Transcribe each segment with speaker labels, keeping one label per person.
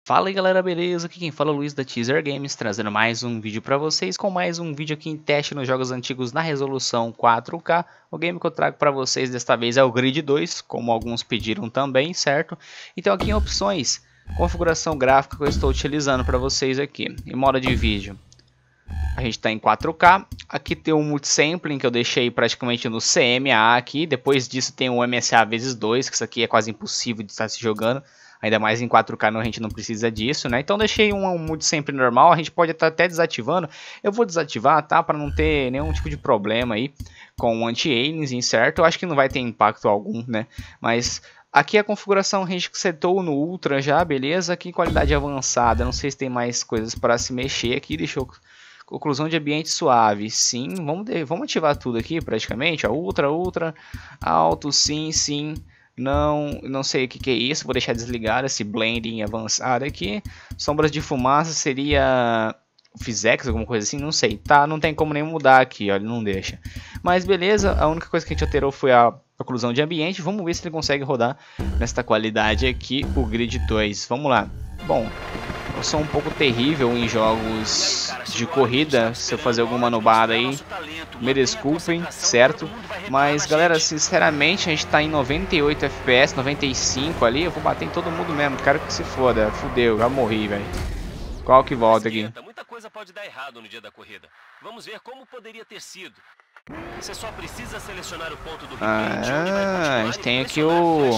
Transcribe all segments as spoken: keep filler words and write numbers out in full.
Speaker 1: Fala aí galera, beleza? Aqui quem fala é o Luiz da Teaser Games, trazendo mais um vídeo pra vocês, com mais um vídeo aqui em teste nos jogos antigos na resolução quatro K. O game que eu trago pra vocês desta vez é o Grid dois, como alguns pediram também, certo? Então aqui em opções, configuração gráfica que eu estou utilizando pra vocês aqui. Em modo de vídeo, a gente está em quatro K, aqui tem o multisampling que eu deixei praticamente no C M A aqui, depois disso tem o M S A vezes dois, que isso aqui é quase impossível de estar se jogando. Ainda mais em quatro K a gente não precisa disso, né? Então deixei um, um multisampling normal, a gente pode estar até desativando. Eu vou desativar, tá? Para não ter nenhum tipo de problema aí com o anti-aliasing, certo? Eu acho que não vai ter impacto algum, né? Mas aqui a configuração a gente setou no Ultra já, beleza? Aqui qualidade avançada, não sei se tem mais coisas para se mexer aqui, deixa eu... Oclusão de ambiente suave, sim, vamos, de... vamos ativar tudo aqui praticamente, ó. Ultra, Ultra, alto, sim, sim. Não, não sei o que, que é isso, vou deixar desligado esse blending avançado aqui. Sombras de fumaça seria Physex, alguma coisa assim, não sei, tá? Não tem como nem mudar aqui, ó, ele não deixa. Mas beleza, a única coisa que a gente alterou foi a oclusão de ambiente. Vamos ver se ele consegue rodar nesta qualidade aqui, o Grid dois. Vamos lá. Bom, eu sou um pouco terrível em jogos de corrida, se eu fazer alguma nubada aí, me desculpem, certo? Mas galera, sinceramente, a gente tá em noventa e oito F P S, noventa e cinco ali, eu vou bater em todo mundo mesmo, quero que se foda, fudeu, já morri, velho. Qual que volta aqui?
Speaker 2: Muita coisa pode dar errado no dia da corrida. Vamos ver como poderia ter sido. Você só precisa selecionar o ponto do
Speaker 1: Ah, a gente tem aqui o...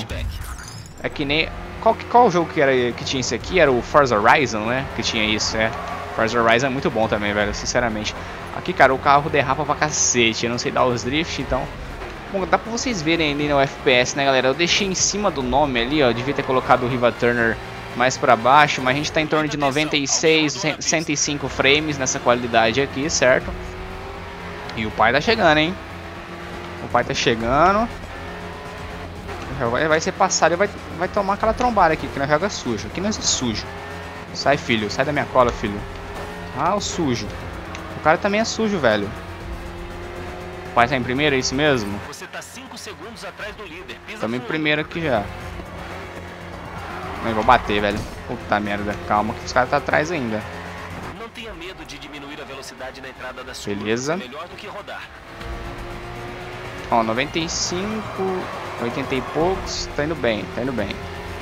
Speaker 1: É que nem... Qual, qual jogo que, era, que tinha isso aqui? Era o Forza Horizon, né? Que tinha isso, é. Forza Horizon é muito bom também, velho, sinceramente. Aqui, cara, o carro derrapa pra cacete. Eu não sei dar os drift, então... Bom, dá pra vocês verem ali no F P S, né, galera? Eu deixei em cima do nome ali, ó. Devia ter colocado o Riva Turner mais pra baixo. Mas a gente tá em torno de noventa e seis, cento e cinco frames nessa qualidade aqui, certo? E o pai tá chegando, hein? O pai tá chegando. Vai, vai ser passado e vai, vai tomar aquela trombada aqui, que não joga sujo. Aqui não é sujo. Sai, filho. Sai da minha cola, filho. Ah, o sujo. O cara também é sujo, velho. O pai tá em primeiro, é isso mesmo?
Speaker 2: Você tá cinco segundos atrás do líder.
Speaker 1: Tamo em primeiro aqui já. Não, vou bater, velho. Puta merda. Calma que os caras tá atrás ainda.
Speaker 2: Não tenha medo de diminuir a velocidade na entrada da sua.
Speaker 1: Beleza.
Speaker 2: É melhor do que rodar.
Speaker 1: Ó, noventa e cinco, oitenta e poucos, tá indo bem, tá indo bem.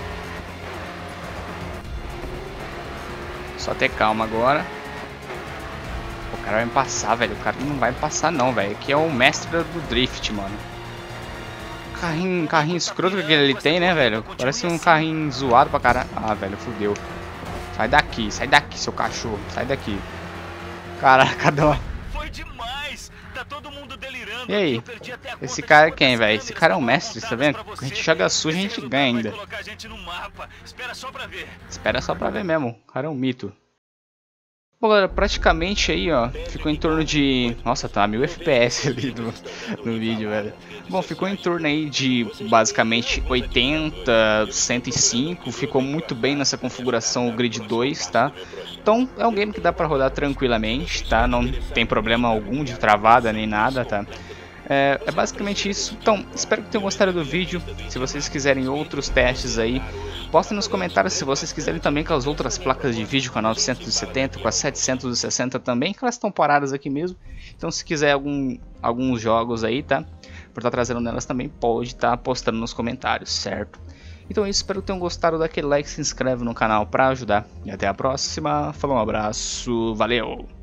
Speaker 1: Só ter calma agora. O cara vai me passar, velho, o cara não vai me passar não, velho. Aqui é o mestre do drift, mano. Carrinho, carrinho escroto que ele tem, né, velho? Parece um carrinho zoado pra caralho. Ah, velho, fudeu. Sai daqui, sai daqui, seu cachorro, sai daqui. Caraca, cada um...
Speaker 2: Foi demais. Tá todo mundo delirando.
Speaker 1: E aí? Esse cara é quem, velho? Esse cara é um mestre, tá vendo? A gente joga sujo e a gente ganha ainda. Espera só pra ver. Espera só pra ver mesmo. O cara é um mito. Bom, galera, praticamente aí, ó, ficou em torno de... Nossa, tá mil F P S ali no, no vídeo, velho. Bom, ficou em torno aí de basicamente oitenta, cento e cinco. Ficou muito bem nessa configuração o Grid dois, tá? Então, é um game que dá pra rodar tranquilamente, tá? Não tem problema algum de travada nem nada, tá? É, é basicamente isso. Então, espero que tenham gostado do vídeo. Se vocês quiserem outros testes aí, postem nos comentários se vocês quiserem também com as outras placas de vídeo, com a novecentos e setenta, com a setecentos e sessenta também, que elas estão paradas aqui mesmo. Então, se quiser algum, alguns jogos aí, tá? Por estar trazendo nelas também, pode estar postando nos comentários, certo? Então é isso, espero que tenham gostado. Daquele like, se inscreve no canal para ajudar. E até a próxima. Falou, um abraço, valeu!